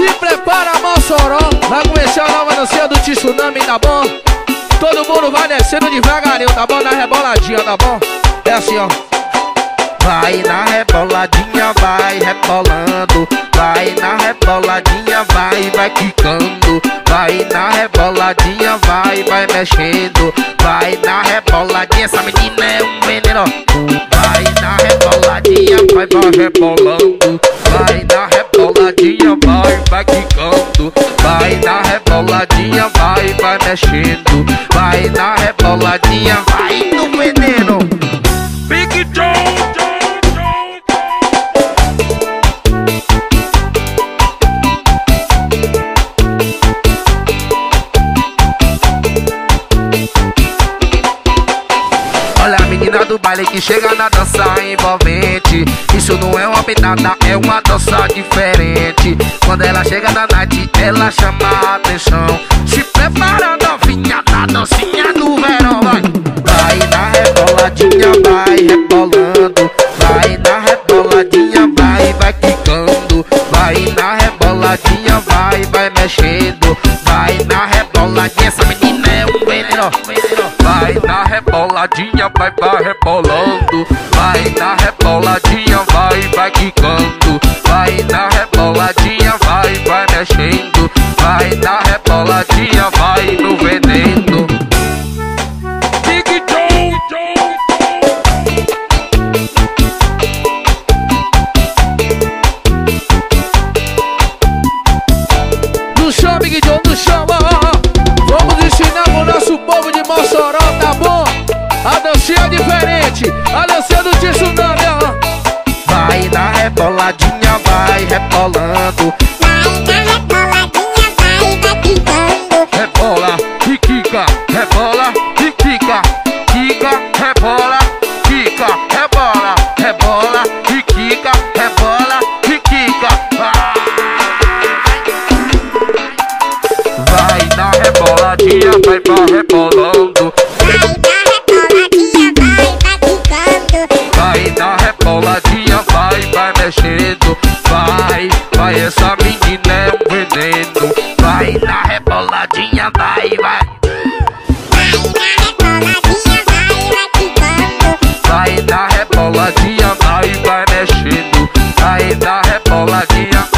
Se prepara, Mossoró, vai começar a nova dancinha do Tsunami, tá bom? Todo mundo vai descendo devagarinho, tá bom? Na reboladinha, tá bom? É assim, ó. Vai na reboladinha, vai rebolando. Vai na reboladinha, vai quicando. Vai na reboladinha, vai mexendo. Vai na reboladinha, essa menina é um veneno. Vai na reboladinha, vai rebolando. Vai na reboladinha, vai quicando. Vai na reboladinha, vai mexendo. Vai na reboladinha, vai no veneno. Big John. Olha a menina do baile que chega na dança envolvente. Isso não é uma penada, é uma dança diferente. Quando ela chega na night, ela chama a atenção. Se prepara, novinha, da dancinha do verão, vai. Vai na reboladinha, vai rebolando. Vai na reboladinha, vai quicando. Vai na reboladinha, vai mexendo. Vai na reboladinha, essa menina é um veneno. Vai na reboladinha, vai rebolando. Vai na reboladinha, vai quicando. Vai na reboladinha, vai mexendo. Vai na reboladinha, vai no veneno. Big John. No chão, Big John, no chão, ó. Vamos ensinar pro nosso povo de Mossoró, tá bom? A dancinha diferente, a dancinha do Tsunami, ó. Vai na reboladinha, vai rebolando. Vai na reboladinha, vai quicando. Rebola e quica, rebola e quica. Quica, rebola, quica, rebola. Rebola e quica, rebola e quica. Vai na reboladinha, vai rebolando. Vai na reboladinha, vai quicando. Vai na reboladinha, vai mexendo. Vai, essa menina é um veneno. Vai na reboladinha, vai. Vai na reboladinha, Vai na reboladinha, vai mexendo. Vai na reboladinha.